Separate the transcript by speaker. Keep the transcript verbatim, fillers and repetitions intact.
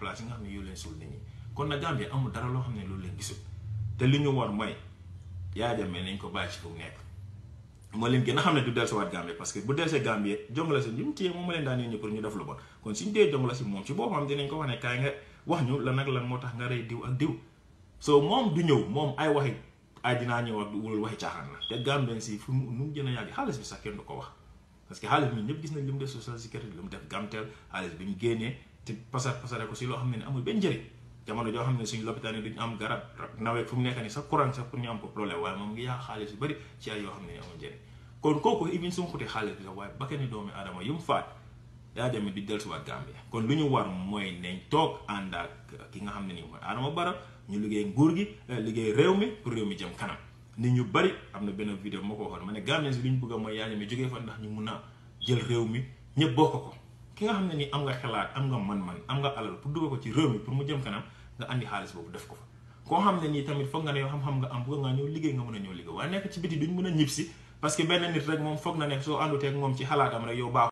Speaker 1: place yi nga xam ne yow leen suul nit ñi kon nag Gambie amul dara loo xam ne loolu leen gisul te li ñu war mooy Yaya Jammeh nañ ko bàyyi ci fu mu nekk moo leen gën a xam ne du dellusiwaat Gambie parce que bu dellusee Gambie Jongla si li mu téye moom ma leen daan yónni pour ñu def lu bon kon suñu dee Jongla si moom ci boppam dinañ ko wax ne kaay nga wax ñu lan nag lan moo tax nga rey diw ak diw so moom du ñëw moom ay waxi ay dinaa ñëw ak wul waxi caaxaan la te Gambien si fu mu nu mu gën a yàgg xaalis bi sax kenn du ko wax parce que xaalis bi ñëpp gis nañ li mu def social sécurité lu mu def Gamtel xaalis bi mu génnee te pasar pasare ko si loo xam ne ne amul benn njëriñ jamono joo xam ne suñu lopitaan yi duñu am garab nawet fu mu nekk ni sax courant sax pour ñu am ko problème waaye moom ngi yàq xaalis yu bëri ci ay yoo xam ne ne amul njëriñ kon kooku even su ma xutee xaalis bi sax waaye bakkani doomi aadama yu mu faat Yaya Jammeh di dellusiwaat Gambie kon lu ñu war mooy nañ toog ànd ak ki nga xam ne nii mooy Adama Barrow ñu liggéey nguur gi liggéey réew mi pour réew mi jëm kanam nit ñu bari am na benn vidéo moo ko waxoon ma ne Gambien si li ñu bëgg a mooy Yaya Jammeh jógee fa ndax ñu mun a jël réew mi ñëpp bokk ko ki nga xam ne nii am nga xalaat am nga man-man am nga alal pour dugal ko ci réew mi pour mu jëm kanam nga andi xaalis boobu def ko fa koo xam ne nii tamit foog nga ne yow xam-xam nga am bëgg nga ñëw liggéey nga mën a ñëw liggéey waaye nekk ci biti duñ mën a ñib si parce que benn nit rek moom foog na ne soo ànduteeg moom ci xalaatam rek yow baax